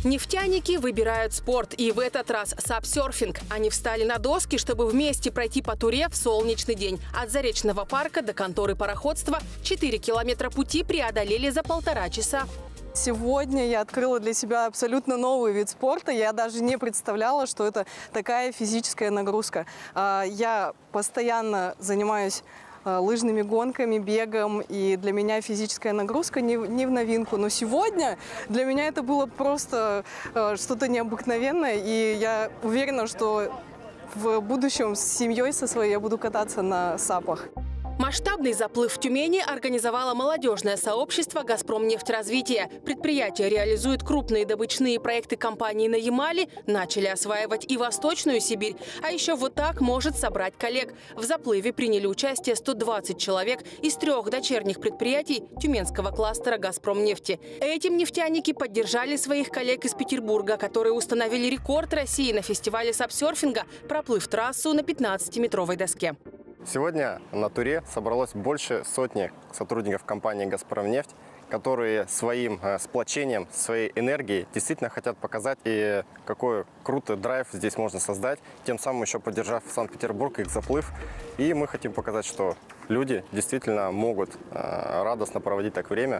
Нефтяники выбирают спорт, и в этот раз сапсерфинг. Они встали на доски, чтобы вместе пройти по Туре в солнечный день. От Заречного парка до конторы пароходства 4 километра пути преодолели за 1,5 часа. Сегодня я открыла для себя абсолютно новый вид спорта. Я даже не представляла, что это такая физическая нагрузка. Я постоянно занимаюсь лыжными гонками, бегом, и для меня физическая нагрузка не в новинку. Но сегодня для меня это было просто что-то необыкновенное, и я уверена, что в будущем с семьей со своей я буду кататься на сапах. Масштабный заплыв в Тюмени организовало молодежное сообщество «Газпромнефтьразвитие». Предприятие реализует крупные добычные проекты компании на Ямале, начали осваивать и Восточную Сибирь. А еще вот так может собрать коллег. В заплыве приняли участие 120 человек из 3 дочерних предприятий тюменского кластера «Газпромнефти». Этим нефтяники поддержали своих коллег из Петербурга, которые установили рекорд России на фестивале сапсерфинга, проплыв трассу на 15-метровой доске. Сегодня на Туре собралось больше сотни сотрудников компании «Газпромнефть», которые своим сплочением, своей энергией действительно хотят показать, и какой крутой драйв здесь можно создать, тем самым еще поддержав Санкт-Петербург, их заплыв. И мы хотим показать, что люди действительно могут радостно проводить так время.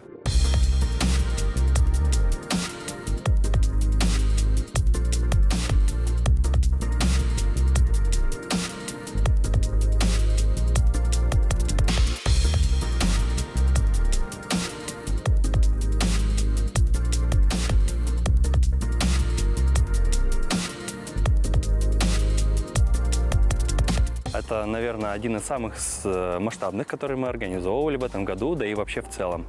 Это, наверное, один из самых масштабных, которые мы организовывали в этом году, да и вообще в целом.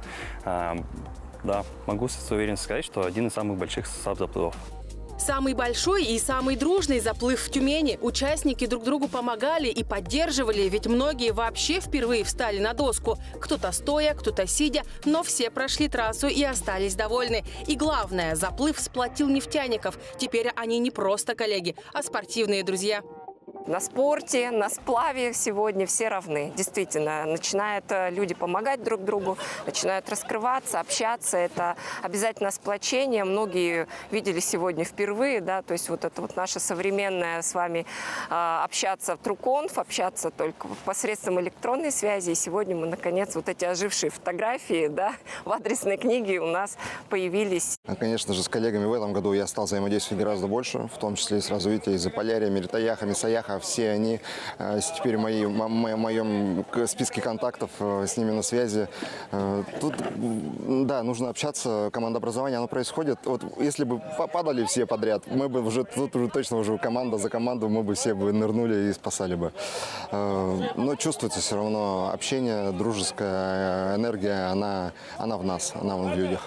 Да, могу с уверенностью сказать, что один из самых больших сап-заплывов. Самый большой и самый дружный заплыв в Тюмени. Участники друг другу помогали и поддерживали, ведь многие вообще впервые встали на доску. Кто-то стоя, кто-то сидя, но все прошли трассу и остались довольны. И главное, заплыв сплотил нефтяников. Теперь они не просто коллеги, а спортивные друзья. На спорте, на сплаве сегодня все равны. Действительно, начинают люди помогать друг другу, начинают раскрываться, общаться. Это обязательно сплочение. Многие видели сегодня впервые, да, то есть вот это вот наше современное с вами общаться в Труконф, общаться только посредством электронной связи. И сегодня мы, наконец, вот эти ожившие фотографии, да, в адресной книге у нас появились. Конечно же, с коллегами в этом году я стал взаимодействовать гораздо больше, в том числе, сразу видите, и Заполярье, Мелитояха, Мисаяха. Все они теперь в моем списке контактов, с ними на связи. Тут, да, нужно общаться, командообразование, оно происходит. Вот если бы попадали все подряд, мы бы уже, тут уже точно уже команда за команду, мы бы все бы нырнули и спасали бы. Но чувствуется все равно общение, дружеская энергия, она в нас, она в людях.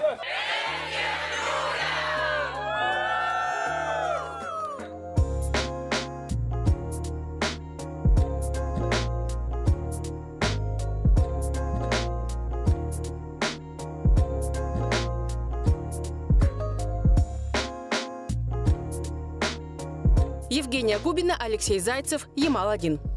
Евгения Губина, Алексей Зайцев, Ямал-1.